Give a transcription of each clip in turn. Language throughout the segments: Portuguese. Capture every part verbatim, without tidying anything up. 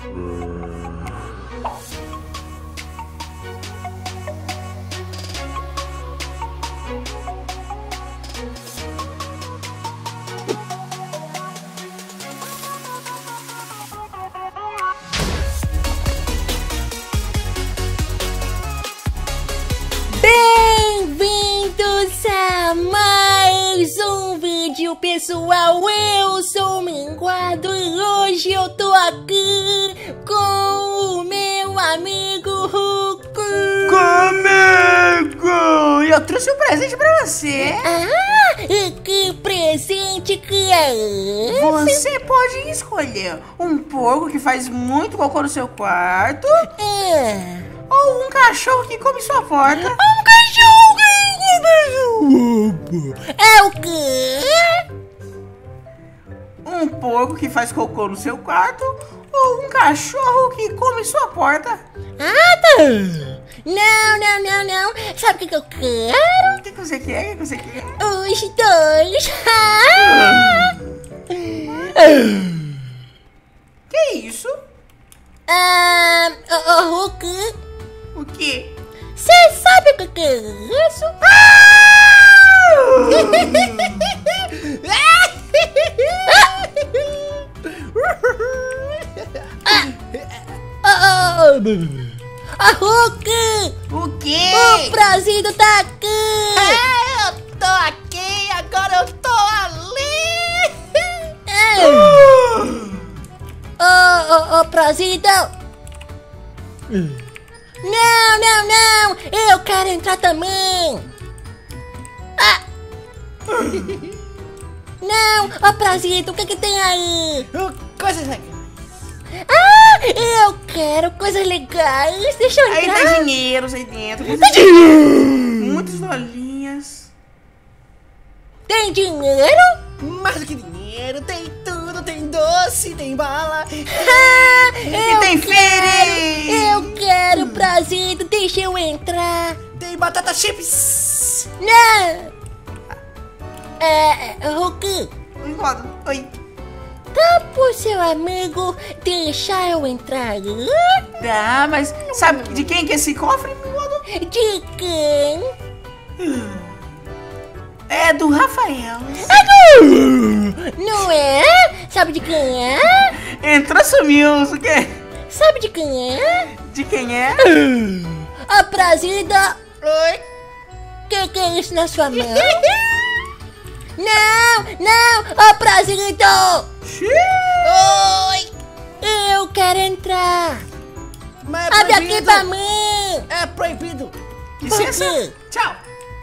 Bem-vindos a mais um vídeo, pessoal. Eu sou o Minguado e hoje eu tô aqui com o meu amigo Hulk. Comigo! E eu trouxe um presente pra você. Ah, e que presente que é esse? Você pode escolher um porco que faz muito cocô no seu quarto, É. ou um cachorro que come sua porta. Um cachorro que é o quê? Um porco que faz cocô no seu quarto, ou um cachorro que come sua porta. Ah, tá. Não, não, não, não. Sabe o que, que eu quero? O que, que você quer? O que, que você quer? Os dois. Ah! Que isso? Ah, ô, ô, Hulk, O quê? você sabe o que, que é isso? Ah, ah, Hulk, O quê? o Brasil tá aqui. É, eu tô aqui, agora eu tô ali. É. Ô, ô, ô, Brasil. Não, não, não! Eu quero entrar também! Ah! Não! Ó, Prazito, o que que tem aí? Coisas legais. Ah! Eu quero coisas legais! Deixa eu Aí entrar! tem dinheiros aí dentro. Muitas bolinhas. Tem dinheiro? Mais do que dinheiro, tem tudo, tem doce, tem bala. Ah! E Eu tem quero! feire. Eu quero, Prazito! Deixa eu entrar! Tem batata chips. Não! É... Hulk! Enquadro. Oi. Dá pro seu amigo deixar eu entrar? Tá, mas sabe de quem que é esse cofre, Minguado? De quem? É do Rafael. Não é? Sabe de quem é? Entrou, sumiu. O quê? Sabe de quem é? De quem é? A Prazida. Oi. Que que é isso na sua mão? Não, não, a Prazida. Oi. Eu quero entrar. Mas é Abre aqui proibido. pra mim. É proibido. Licença. Por quê? Tchau.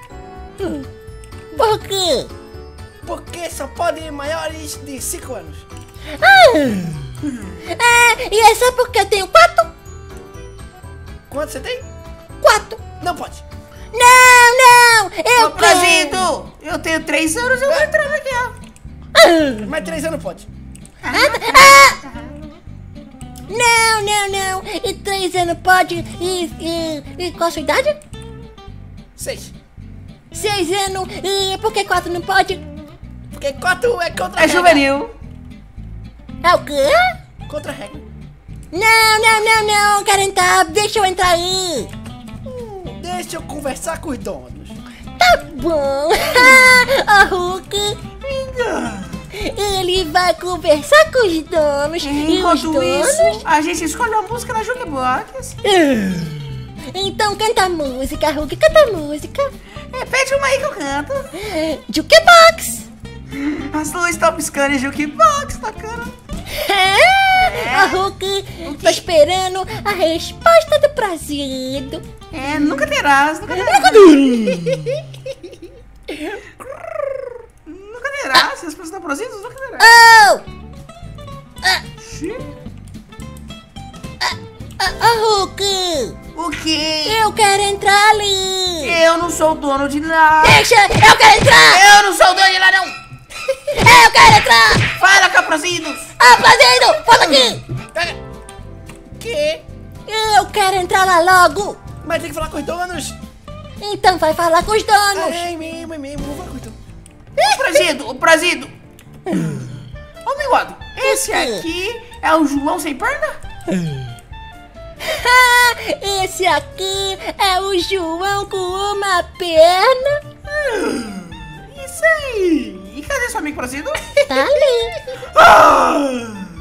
Por quê? Porque só pode ir maiores de cinco anos. Ah, é, e é só porque eu tenho quatro? Quanto você tem? Quatro. Não pode. Não, não, eu Ô, quero. Prazido, eu tenho três anos, eu vou entrando aqui, ó. Mais três anos pode. Ah, ah! Não, não, não. E três anos pode. E, e, e qual a sua idade? Seis. Seis anos. E por que quatro não pode? Porque quatro é contra a É regra. juvenil. É o quê? Contra a regra. Não, não, não, não. Quero entrar. Deixa eu entrar aí. Hum, deixa eu conversar com os donos. Tá bom. O Hulk. Ele vai conversar com os donos. E os Enquanto donos. isso, a gente escolhe uma música na Jukebox. Então canta a música, Hulk. Canta a música. É, pede uma aí que eu canto. Jukebox. As luzes estão piscando e Jukebox tocando. É, o Hulk, tô esperando a resposta do Prazido. É, nunca terás, nunca terás. Nunca terás, se as pessoas estão produzidas, nunca terás. Oh! Xiii. Oh, Hulk, O quê? eu quero entrar ali. Eu não sou o dono de nada. Deixa, eu quero entrar. Eu não sou o dono de nada, não. Eu quero entrar. Fala, caprozidos. Ah, Prazido, fala aqui. Que? Eu quero entrar lá logo. Mas tem que falar com os donos. Então vai falar com os donos. É mesmo, é mesmo. Vou falar com os donos. O Prazido, o Prazido. Ô, Minguado, esse aqui é o João sem perna? Esse aqui é o João com uma perna. Isso aí. E cadê seu amigo Prosido? Tá ali. Ah!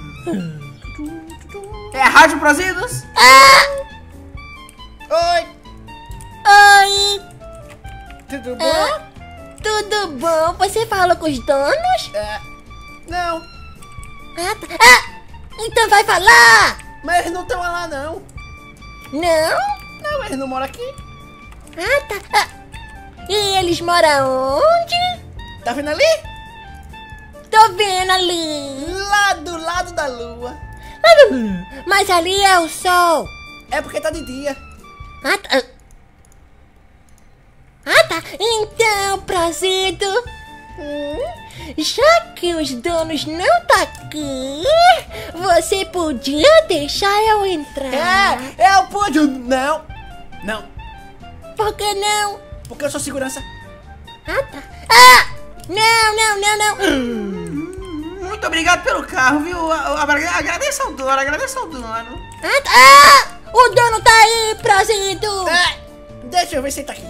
É a Rádio Prosidos? Ah! Oi, Oi. tudo bom? Ah, tudo bom? Você falou com os donos? É, não, Ah, tá. Ah, então vai falar. mas eles não estão lá não. Não? Não, eles não moram aqui. Ah, tá. Ah, e eles moram onde? Tá vendo ali? Tô vendo ali. Lá do lado da lua. Mas ali é o sol. É porque tá de dia. Ah, tá. Ah, tá. Então, Prosido, já que os donos não tá aqui, você podia deixar eu entrar. É, eu pude. Não, não, Por que não? porque eu sou segurança. Ah, tá. Ah! Não, não, não, não. Muito obrigado pelo carro, viu? Agradeça ao dono, agradeça ao dono. Ah, tá. Ah! O dono tá aí, Prosido. É, deixa eu ver se ele tá aqui.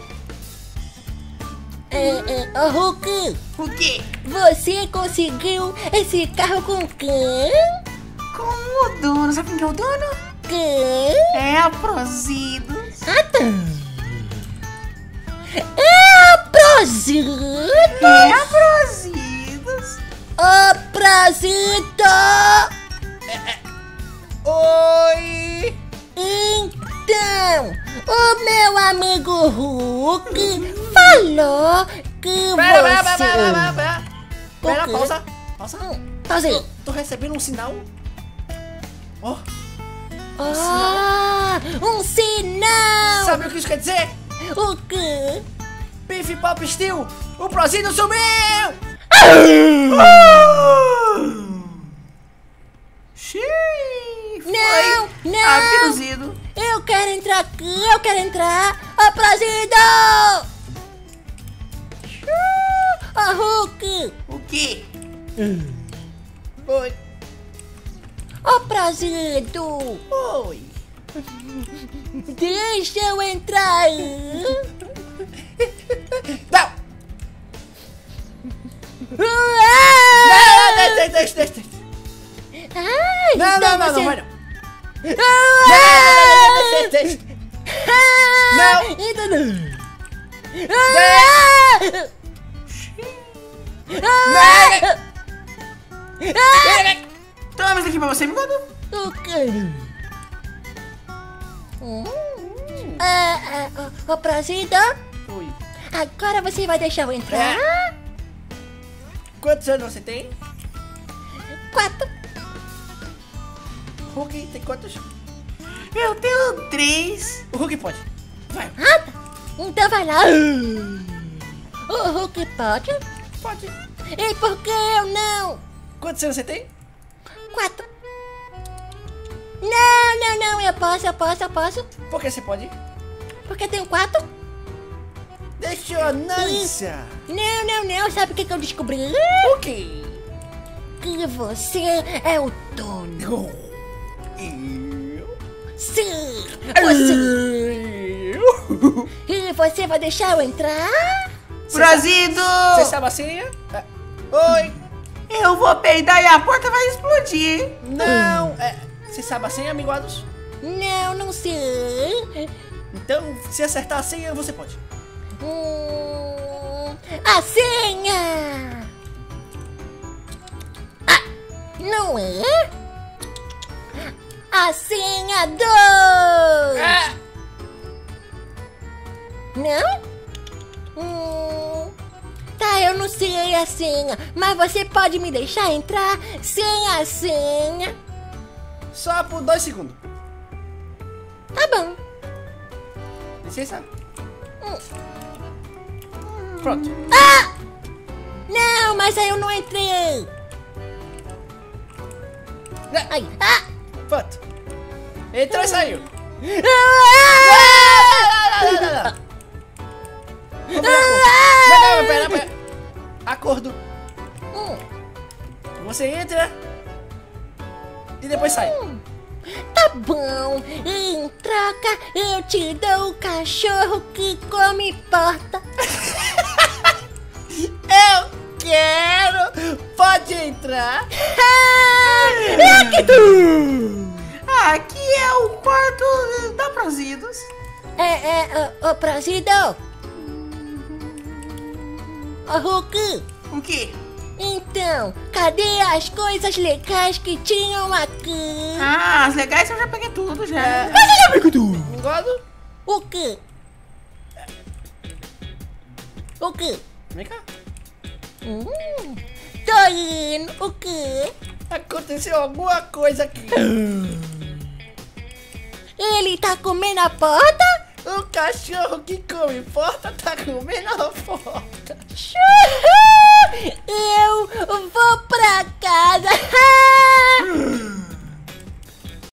É, é, ô, Hulk, O quê? você conseguiu esse carro com quem? Com o dono. Sabe quem que é o dono? Quem? É a Prosidos. Ah, tá. É a Prosido. É a Prosidos. Ô, Prosido. Oi. Então, o meu amigo Hulk falou que Pera, pera, pera, você... pera, pera, pera. O Pera, quê? pausa, pausa. Pausa. Tô recebendo um sinal. Ó, Ah, um sinal. sabe o que isso quer dizer? O quê? Bife Pop Steel, o Prosido sumiu! Xiii, foi Não, não. abduzido. Eu quero entrar aqui, eu quero entrar. Ô, Prosido! Ô, Hulk! O quê? Oi, Ô, Prosido! oi. Deixa eu entrar aí. Não! Não, Ah! não, deixa, deixa, deixa, deixa. Ah, Não, então não, não, você- não, vai não. Ah! Não, não, não, deixa, deixa. Não. Então não. Ah! Ah! Toma isso aqui pra você, bigode. O quê? Hum. Ah, ah, Ô, ô, Prosido, Oi. agora você vai deixar eu entrar? É. Quantos anos você tem? Quatro. Hulk tem quantos? Eu tenho três. O Hulk pode. Vai. Ah, tá. Então vai lá. O Hulk pode? Pode. E por que eu não? Quantos anos você tem? Quatro. Não, não, não, eu posso, eu posso, eu posso. Por que você pode? Porque eu tenho quatro. Deixa eu analisar. Não, não, não, sabe o que, que eu descobri? O quê? Que você é o dono. Eu? Sim, você. Eu? E você vai deixar eu entrar? Prosido! Você sabe a senha? É. Oi. Eu vou peidar e a porta vai explodir. Não. É. Você sabe a senha, amiguados? Não, não sei. Então, se acertar a senha, você pode. Hum, a senha! Ah, não é? A senha dois! Ah. Não? Hum, tá, eu não sei a senha, mas você pode me deixar entrar sem a senha? Só por dois segundos. Tá bom. Licença. Hum. Pronto. Ah! Não, mas aí eu não entrei. Ai, ah! Pronto. Entrou e saiu. Ah! Não, não, pera, pera. Acordo. Hum, Você entra e depois sai. Tá bom, em troca eu te dou o cachorro que come porta. Eu quero! Pode entrar! Ah, aqui é o quarto da Prosidos. É, é, ô, ô, Prosido. Ô, Hulk. O quê? Então, cadê as coisas legais que tinham aqui? Ah, as legais eu já peguei tudo já. Não gosto? O quê? O quê? Vem cá. Hum, tô indo. O quê? Aconteceu alguma coisa aqui. Ele tá comendo a porta? O cachorro que come porta tá comendo a porta. Eu vou pra casa.